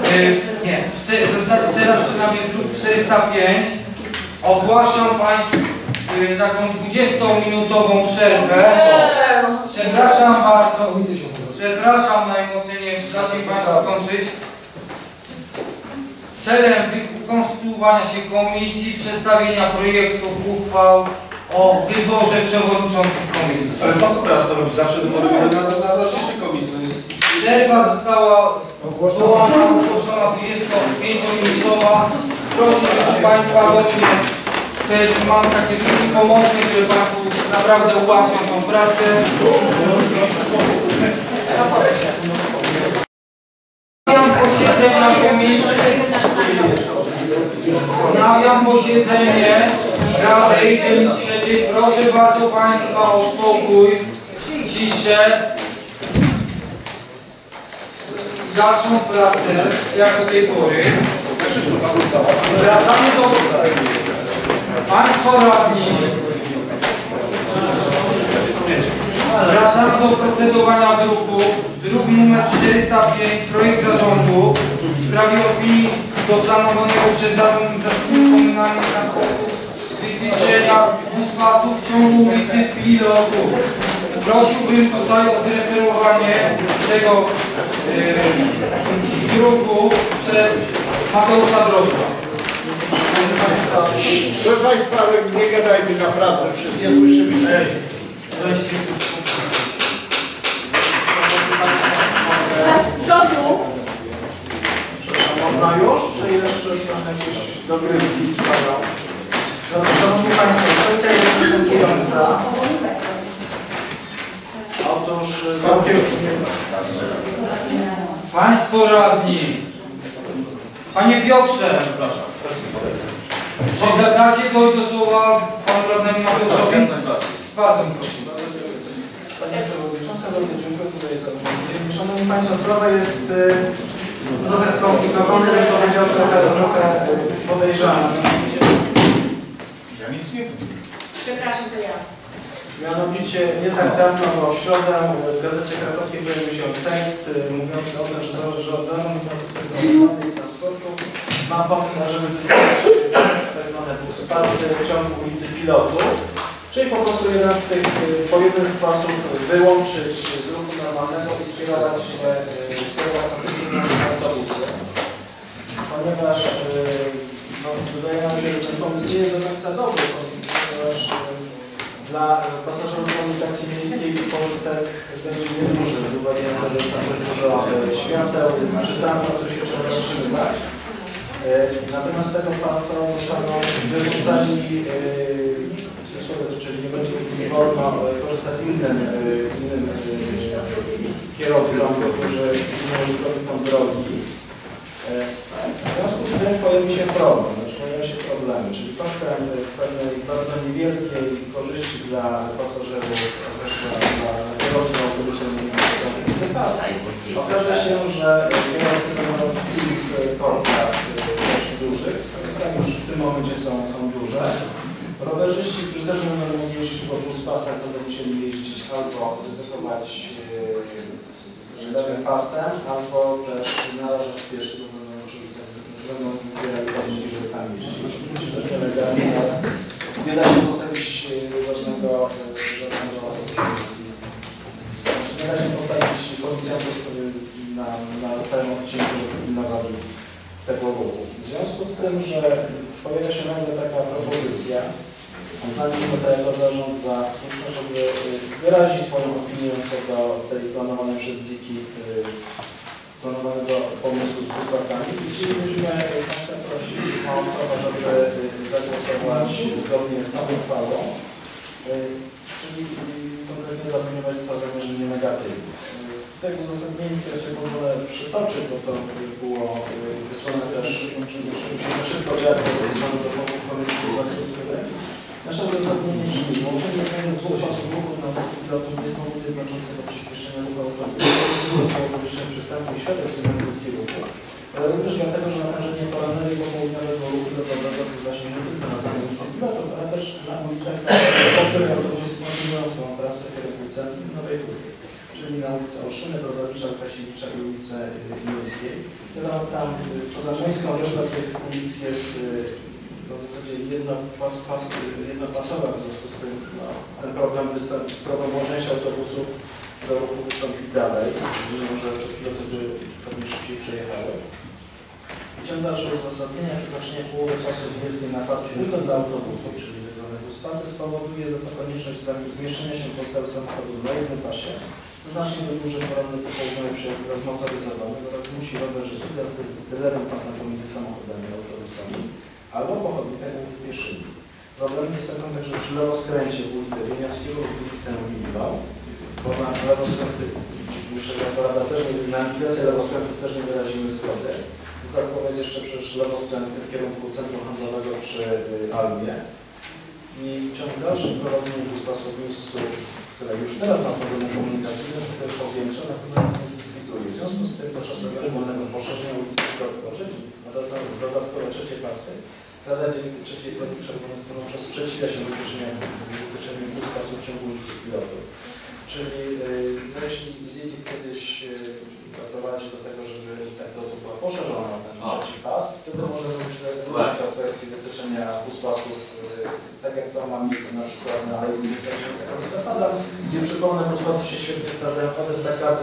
Nie, teraz przynajmniej jest druk 405. Ogłaszam Państwu taką 20-minutową przerwę. Przepraszam bardzo. Przepraszam najmocniej, nie wiem, czy dacie Państwo skończyć. Celem konstytuowania się komisji, przedstawienia projektów uchwał o wyborze przewodniczących komisji. Ale po co teraz to robić? Zawsze wybory na dzisiejszej komisji. Przerwa została zwołana, ogłoszona 25-minutowa. Proszę Państwa, bo też mam takie drugi pomocne, które Państwu naprawdę ułatwią tą pracę. Posiedzenia komisji. Wznawiam posiedzenie Rady Dzielnicy Trzeciej. Proszę bardzo Państwa o spokój, ciszę. Dalszą pracę, jak do tej pory. Wracamy do Państwo radni. Wracamy do procedowania druku. Druk nr 405, projekt zarządu w sprawie opinii do planowanego przez zarząd infrastruktury komunalnej transportu wytyczenia wóz-pasów w ciągu ulicy Pilotu. Prosiłbym tutaj o zreferowanie tego druku przez Mateusza Drożdża. Proszę Państwa, ale nie gadajmy naprawdę, przecież nie słyszymy. Tak z przodu. Można już, czy jeszcze jakieś dogrywki trwają? Dobrze, szanowni Państwo, kwestia następująca. Otóż Państwo radni. Panie Piotrze, czy dacie dojść do słowa Panu radnemu Mateuszowi? Bardzo proszę. Panie Przewodniczący, bardzo dziękuję tutaj za udzielenie. Szanowni Państwo, sprawa jest trochę skomplikowana, jak powiedział, trochę podejrzana. Ja nic nie wiem. Przepraszam, to ja. Mianowicie nie tak dawno, bo w środę w Gazecie Krakowskiej pojawił się tekst mówiący o tym, że od zarządu transportu ma pomysł, żeby wykonać tak zwane wóz-pasy w ciągu ulicy Pilotu. Czyli po prostu jeden z tych, po jeden sposób wyłączyć z ruchu normalnego i skierować na autobusy. Ponieważ no, wydaje nam się, że ten pomysł nie jest do końca dobry, ponieważ dla pasażerów komunikacji miejskiej pożytek będzie nieduży, z uwagi na to, że jest tam dość dużo świateł, przystanków, które się trzeba zatrzymywać. Natomiast z tego pasa zostaną wyrzucani, czyli nie będzie wolno korzystać innym kierowcom, którzy użytkownikom drogi. W związku z tym pojawi się problem, pojawiają się problemy, czyli kosztem pewnej bardzo niewielkiej korzyści dla pasażerów, zwłaszcza dla kierowców autobusów okaże się, że kierowcy będą w takich korkach dość dużych, które już w tym momencie są duże. Rowerzyści, którzy też będą mogli jeździć po wóz-pasach, będą musieli jeździć albo ryzykować lewym pasem, albo też narażać pieszych, bo będą wybierali podmioty, żeby tam jeździć. Myślę, że nielegalnie, ale nie da się postawić żadnego nie da się postawić policjantów na całym odcinku, żeby pilnowali tego ruchu. W związku z tym, że pojawia się nagle taka propozycja, uznaliśmy to jako zarząd za słuszne, żeby wyrazić swoją opinię co do tej planowanej przez ZIKI planowanego pomysłu z wóz-pasami. I chcielibyśmy Państwa prosić o to, żeby zagłosować zgodnie z tą uchwałą, czyli konkretnie zaopiniować to zamierzenie negatywne. Tutaj w uzasadnieniu, które sobie pozwolę przytoczyć, bo to było wysłane też, musimy szybko działać, bo to wysłane do członków Komisji Infrastruktury. Nasze uzasadnienie brzmi: łączenie dwóch osób ruchów na wózku pilotów nie jest powodem znaczącym do przyspieszenia ruchu autobusu z powyższym przystępem i świateł sygnalizacji ruchu, ale również dlatego, że natężenie porannego i popołudniowego ruchu drogowego odbywa się nie tylko na samej ulicy Pilotów, ale też na ulicach, po której autobusy kontynuują swoją trasę kierunku centrum Nowej Góry. Czyli na ulicę Olszyny, Brodowicza, Krasiewicza i ulicę Miejskiej. Tam poza Miejską reszta tych ulic jest w zasadzie jednopasowa, w związku z tym ten problem włożenia autobusów do ruchu wystąpi dalej, mimo że przez piloty by pewnie szybciej przejechały. Ciąg dalszy uzasadnienia przeznaczenia połowy pasów jezdni na pasy tylko dla autobusów, czyli tzw. buspasy, spowoduje za to konieczność zmieszczenia się pozostałych samochodów na jednym pasie, to znacznie wydłuży poranny popołudniowy przejazd zmotoryzowany oraz zmusi rowerzystów jazdy tylewym pasem pomiędzy samochodami a autobusami albo po chodnikach między pieszymi. Problemem jest także przy lewoskręcie w ulicę Wieniawskiego lub ulicę Wilną, bo na lewoskręty, myślę, że Rada też na likwidację lewoskrętów też nie wyrazimy zgody. Tak powiedzieć jeszcze przecież lewoskręty w kierunku centrum handlowego przy Almie. I w ciągu dalszym prowadzenie buspasów w miejscu, które już teraz ma problemy komunikacyjne, to też powiększa, na pewno nie zidentyfikuje. W związku z tym podczas regularnego poszerzenia ulicy na dodatkowe trzecie pasy, Rada Dzielnicy Trzeciej Kierunku Czerwonej Strony sprzeciwia się wytyczeniu buspasów w ciągu ulicy Pilotów. Czyli jeśli ZIT kiedyś doprowadzi do tego, żeby ulica Pilotów była poszerzona na ten trzeci pas, wtedy możemy myśleć o kwestii wytyczenia buspasów, tak jak to ma miejsce na przykład na Zapada, gdzie przypomnę, buspasy się świetnie sprawdzają od estakady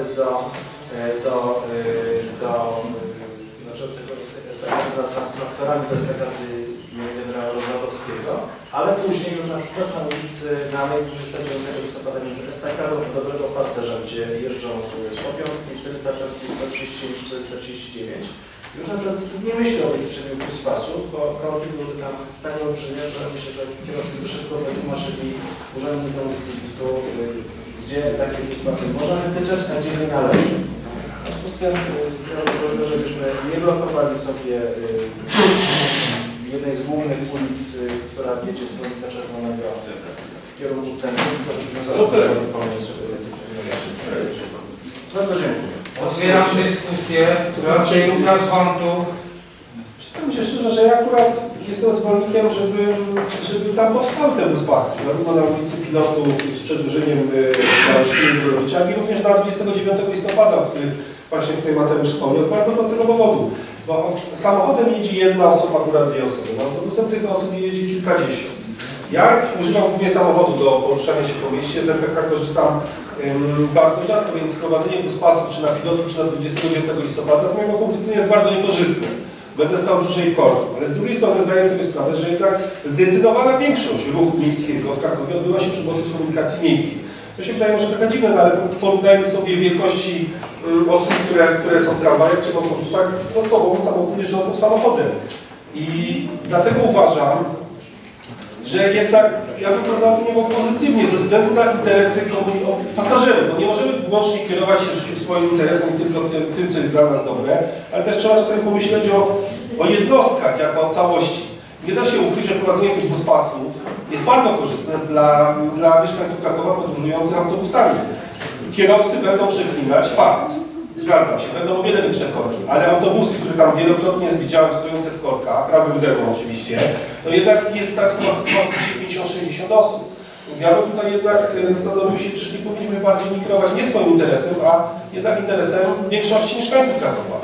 znaczy tego estakady za traktorami do estakady generała Rozwadowskiego, ale później już na przykład na ulicy Nalej 29 listopada między estakadą do Dobrego Pasterza, gdzie jeżdżą Słopiątki 439 439. Już na przykład nie myślę o wyliczeniu buspasów, bo kroki były tam tak olbrzymie, że myślę, że kierowcy by szybko wytłumaczyli urzędnikom z ZIT-u, gdzie takie buspasy można wytyczać, a gdzie nie należy. W związku z tym proszę, żebyśmy nie blokowali sobie jednej z głównych ulic, która wiedzie z Ulicy Czerwonego w kierunku centrum, bardzo dziękuję. Otwieram dyskusję. Raczej Łukasz Wantu. Przyznam się szczerze, że ja akurat jestem zwolennikiem, żeby tam powstały te buspasy, zarówno na ulicy Pilotów z przedłużeniem na Szkili Brodowicza, jak i również na 29 listopada, o których właśnie tutaj Mateusz wspomniał, z bardzo prostego powodu. Bo samochodem jedzie jedna osoba, akurat dwie osoby. No, autobusem tych osób jedzie kilkadziesiąt. Ja używam głównie samochodu do poruszania się po mieście, z MPK korzystam bardzo rzadko, więc wprowadzenie buspasów czy na Pilotów, czy na 29 listopada z mojego punktu widzenia jest bardzo niekorzystne. Będę stał dłużej w korku. Ale z drugiej strony zdaję sobie sprawę, że jednak zdecydowana większość ruchu miejskiego w Krakowie odbywa się przy pomocy komunikacji miejskiej. To się wydaje może trochę dziwne, no, ale porównajmy sobie wielkości osób, które są w tramwajach czy w autobusach z osobą jeżdżącą samochodem. I dlatego uważam, że jednak ja bym to zaopiniował pozytywnie ze względu na interesy pasażerów. No nie możemy wyłącznie kierować się w życiu swoim interesem i tylko tym, co jest dla nas dobre, ale też trzeba czasami pomyśleć o jednostkach jako o całości. Nie da się ukryć, że prowadzenie tych buspasów jest bardzo korzystne dla mieszkańców Krakowa podróżujących autobusami. Kierowcy będą przeklinać, fakt. Zgadzam się, będą o wiele większe korki, ale autobusy, które tam wielokrotnie widziałem stojące w korkach, razem ze mną oczywiście, to jednak jest tak 50-60 osób. Więc ja bym tutaj jednak zastanowił się, czy nie powinniśmy bardziej nie kierować nie swoim interesem, a jednak interesem większości mieszkańców Krakowa.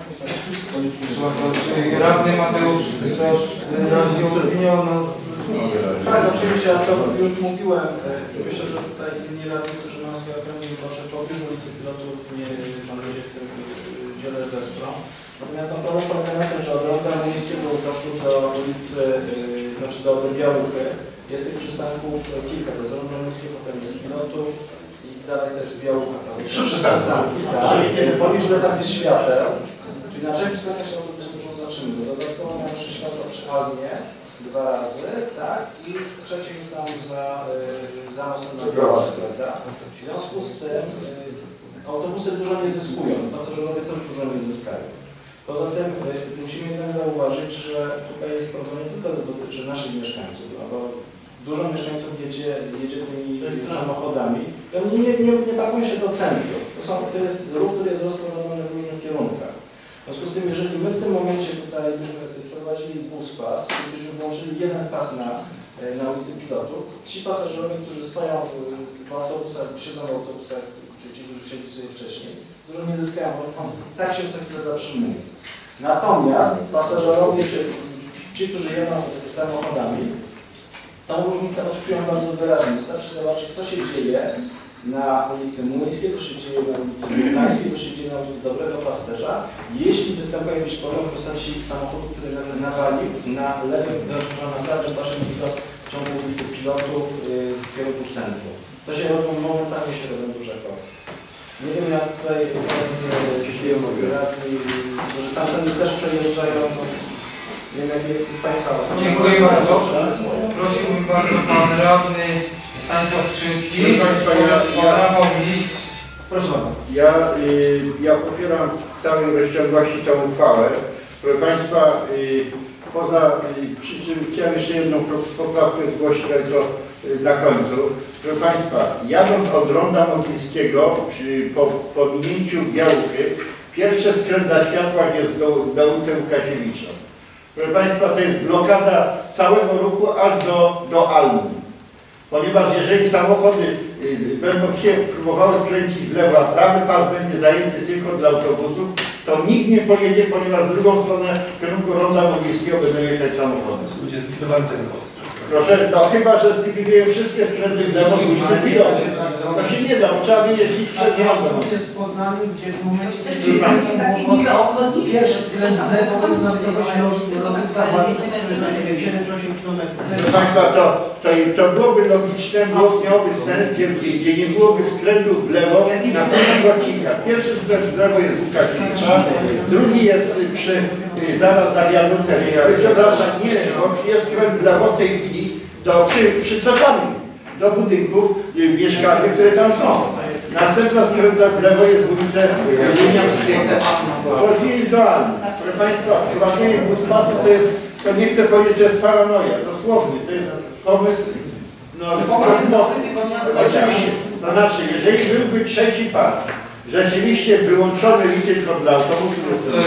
Czy radny Mateusz coś wyraził opinię? Tak, oczywiście, ja to już mówiłem. Myślę, że tutaj inni radni, którzy mają swoje opinie wyborcze po ulicy Pilotów, nie mam nadzieję, w których wiele wesprą. Natomiast no, problem polega na tym, że od Ronda Miejskiego doszło do ulicy, znaczy do Białuchy. Jest tych przystanków kilka, to jest Ronda Miejskiego, potem jest Pilotów i dalej to jest Białucha. 3 przystanki. Tak, powiem, że tam jest świateł, czyli na część przystanek się autobusy muszą zatrzymać. Dodatkowo mam 3 światła przy Almie. 2 razy, tak? I trzecie już tam za mostem na Białoruś, prawda? W związku z tym autobusy dużo nie zyskują, pasażerowie też dużo nie zyskają. Poza tym musimy jednak zauważyć, że tutaj jest problem nie tylko dotyczy naszych mieszkańców, no bo dużo mieszkańców jedzie tymi samochodami i oni nie pakują się do centrum. To jest ruch, który jest rozprowadzony w różnych kierunkach. W związku z tym, jeżeli my w tym momencie tutaj byśmy wprowadzili buspas, gdybyśmy włączyli jeden pas na ulicy Pilotów, ci pasażerowie, którzy stoją w autobusach, siedzą w autobusach, ci, którzy siedzi sobie wcześniej, dużo nie zyskają, bo on tak się co chwilę zatrzymuje. Natomiast pasażerowie, czy ci, którzy jeżdżą samochodami, tą różnicę odczują bardzo wyraźnie. Wystarczy zobaczyć, co się dzieje na ulicy Młyńskiej, co się dzieje na ulicy Młyńskiej, co się dzieje na ulicy Dobrego Pasterza, jeśli występuje jakiś problem w postaci samochodu, który nawalił na lewym, na prawym pasem w ciągu ulicy Pilotów w kierunku centrum. To się robią momentalnie, się robią duże kroki. Nie wiem, jak tutaj radni, że tamtędy też przejeżdżają. Nie wiem, jak jest Państwa. Dziękuję bardzo. Prosiłbym bardzo pan radny Stanisław Skrzyński. Pan Rafał Wiś. Proszę bardzo. Ja popieram w całej rozciągłości tę uchwałę. Proszę Państwa, przy czym chciałem jeszcze jedną poprawkę zgłosić tylko na końcu. Proszę Państwa, jadąc od Ronda Mogielskiego po minięciu Białky, pierwsze skręt światła jest do ulicy Łukasiewicza. Proszę Państwa, to jest blokada całego ruchu aż do Alni. Ponieważ jeżeli samochody będą się próbowały skręcić w lewo, a prawy pas będzie zajęty tylko dla autobusów, to nikt nie pojedzie, ponieważ w drugą stronę w kierunku Ronda Mogielskiego będą jechać samochody. Będzie zlikwidowany ten most. Proszę, no chyba, że zlikwidują wszystkie skręty w lewo, to się nie da, bo trzeba jeździć przed Rondą. Jest w Poznaniu, gdzie w momencie, Wtedy kiedy takie niby obwodnicze. pierwszy skręt w lewo jest na wysokości lotniska Walicy, na nie wiem, 7-8 km. Proszę Państwa, to byłoby logiczne, miałoby sens, gdzie nie byłoby skrętów w lewo na pierwszych odcinkach. Pierwszy skręt w lewo jest Łukasiewicza, drugi jest zaraz za wiaduktem. Przepraszam, nie, jest skręt w lewo w tej chwili przy cofami do budynków mieszkalnych, które tam są. Następna skręta w lewo jest ulica Wieniawskiego. Chodzi do Alni. Proszę Państwa, wprowadzenie buspasu to nie chcę powiedzieć, że jest paranoja, dosłownie, to jest pomysł, oczywiście, to znaczy, jeżeli byłby trzeci pas, rzeczywiście wyłączony tylko dla autobusów,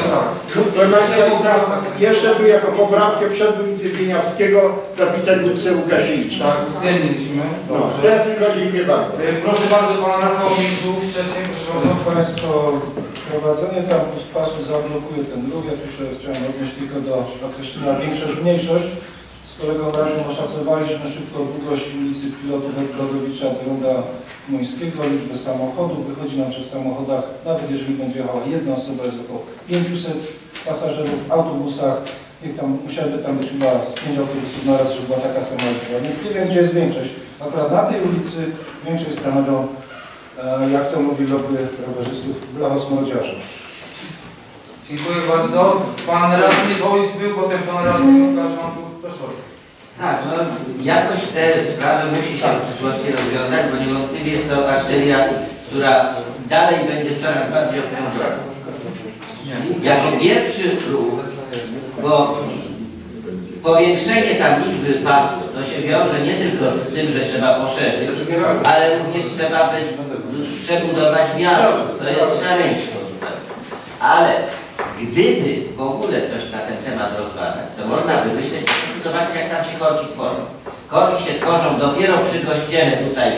jeszcze tu jako poprawkę przed ulicy Wieniawskiego zapisać ulicę Łukasiewicza. Tak, uwzględniliśmy. No, teraz tylko dziękuję bardzo. Proszę bardzo pana Rafał Wiś, wcześniej proszę bardzo. Państwo, wprowadzenie tam pasu zablokuje ten ruch. Ja tu się chciałem odnieść tylko do określenia większość-mniejszość. Z kolegą radnym oszacowaliśmy szybką długość ulicy Pilotów od Brodowicza do Ronda Młyńskiego, liczbę samochodów. Wychodzi nam, że w samochodach, nawet jeżeli będzie jechała jedna osoba, jest około 500 pasażerów. W autobusach, musiałyby tam być chyba z 5 autobusów na raz, żeby była taka sama liczba. Więc nie wiem, gdzie jest większość. Akurat na tej ulicy większość stanowią, jak to mówi lobby rowerzystów, blachosmrodziarzy. Dziękuję bardzo. Pan radny Wojs był, potem pan radny Łukasz, proszę. Tak, no jakoś te sprawy musi się w przyszłości rozwiązać, bo niewątpliwie jest to arteria, która dalej będzie coraz bardziej obciążona. Jako pierwszy ruch, bo powiększenie tam liczby pasów to się wiąże nie tylko z tym, że trzeba poszerzyć, ale również trzeba przebudować wiadukt. To jest szaleństwo tutaj. Ale gdyby w ogóle coś na ten temat rozważać, to można by myśleć, zobaczcie, jak tam się korki tworzą. Korki się tworzą dopiero przy kościele tutaj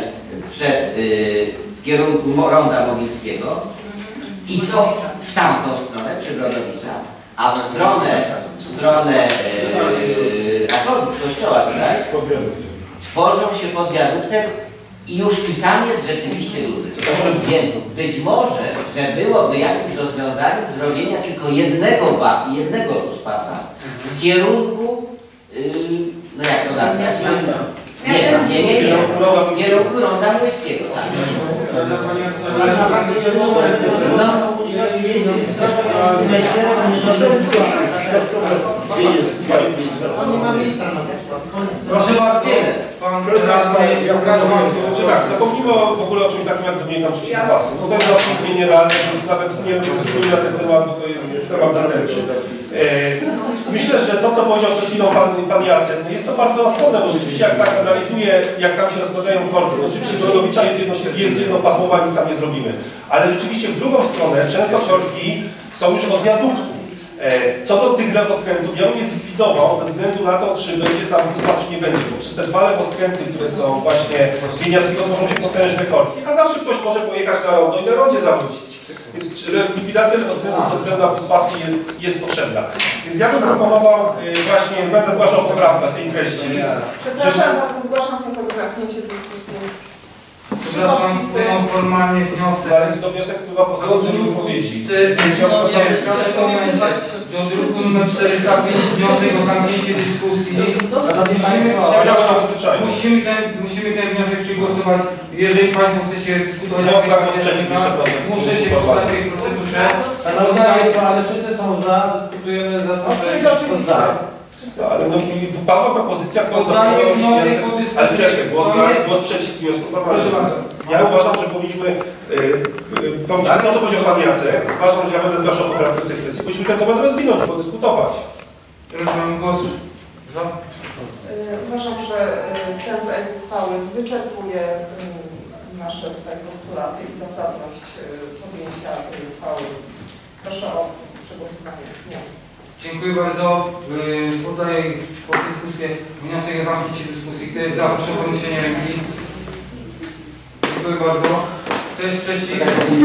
w kierunku Ronda Mogielskiego i w tamtą stronę, przy Brodowicza, a w stronę Rakowic, kościoła tutaj, tworzą się pod wiaduktem i już i tam jest rzeczywiście duży. Więc być może, że byłoby jakimś rozwiązaniem zrobienia tylko jednego pasa w kierunku, no jak to nazwać? Nie, w kierunku Ronda Młyńskiego. Tak. Nie ma miejsca na to. Proszę bardzo, pan radny Łukasz Mantu. Czy tak, zapomnijmy w ogóle o czymś takim jak zmienienie tam trzeciego pasu. To jest absolutnie nierealne, więc nawet nie dyskutuję na ten temat, bo to jest temat zastępczy. Myślę, że to, co powiedział przed chwilą pan Jacek, jest to bardzo osłonne, bo rzeczywiście jak tak analizuję, jak tam się rozkładają kordy, to rzeczywiście Brodowicza jest jednopasmowa, nic tam nie zrobimy. Ale rzeczywiście w drugą stronę często korki są już od wiaduktu. Co do tych lewoskrętów, ja bym je zlikwidował bez względu na to, czy będzie tam buspas, czy nie będzie, bo przez te dwa lewoskręty, które są właśnie Wieniawskiego, tworzą się potężne korki, a zawsze ktoś może pojechać na rondo i na rondzie zawrócić. Więc likwidacja lewoskrętów bez względu na buspasy jest potrzebna. Więc ja bym proponował właśnie, będę zgłaszał poprawkę tej treści. Przepraszam bardzo, zgłaszam wniosek o zamknięcie dyskusji. Przepraszam, wpłynął formalnie wniosek. Ale to wniosek wpływa po złożeniu wypowiedzi. Więc ja do druku nr 405 wniosek o zamknięcie dyskusji. Musimy ten wniosek przegłosować. Jeżeli Państwo chcecie dyskutować na muszę się poddać tej procedurze. Ale wszyscy są za, dyskutujemy za to, że za. Ale no, padła propozycja, którą Poddaję wniosek o dyskusję. Ale chwileczkę, głos przeciw wniosku formalnego. Ja uważam, że powinniśmy, to co powiedział Pan Jacek, uważam, że ja będę zgłaszał poprawkę w tej kwestii. Powinniśmy ten temat rozwinąć, podyskutować. Rozumiem głos. Uważam, że ten projekt uchwały wyczerpuje nasze tutaj postulaty i zasadność podjęcia tej uchwały. Proszę o przegłosowanie wniosku. Dziękuję bardzo. Podaję pod dyskusję wniosek o zamknięcie dyskusji. Kto jest za, proszę o podniesienie ręki. Dziękuję bardzo. Kto jest przeciw?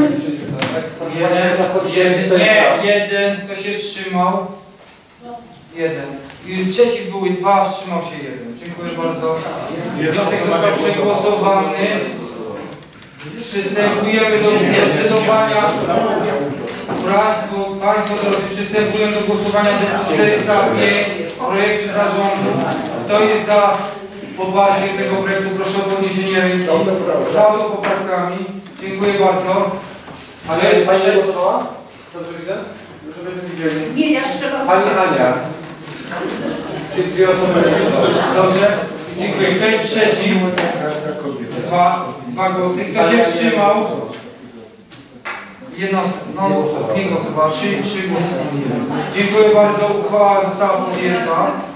Jeden. Kto się wstrzymał? Jeden. I przeciw były 2, wstrzymał się 1. Dziękuję bardzo. Wniosek został przegłosowany. Przystępujemy do procedowania. Państwo drodzy, przystępujemy do głosowania do 405 w projekcie zarządu. Kto jest za poparciem tego projektu? Proszę o podniesienie ręki. Za autopoprawkami. Dziękuję bardzo. Ale jest Pani głosowała? Dobrze widzę? Żebyśmy widzieli. Nie, ja trzeba. Pani Ania. Czyli dwie osoby. Dobrze. Dziękuję. Kto jest przeciw? Dwa głosy. Kto się wstrzymał? Jedna osoba, nie głosowała, 3 głosy. Dziękuję bardzo. Uchwała została podjęta.